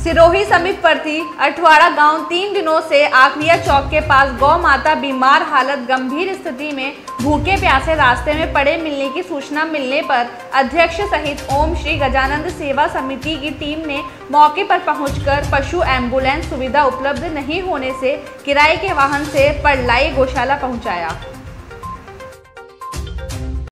सिरोही समीपवर्ती अठवाड़ा गांव 3 दिनों से आखलिया चौक के पास गौ माता बीमार हालत गंभीर स्थिति में भूखे प्यासे रास्ते में पड़े मिलने की सूचना मिलने पर अध्यक्ष सहित ओम श्री गजानंद सेवा समिति की टीम ने मौके पर पहुंचकर पशु एम्बुलेंस सुविधा उपलब्ध नहीं होने से किराए के वाहन से पड़लाई गौशाला पहुंचाया।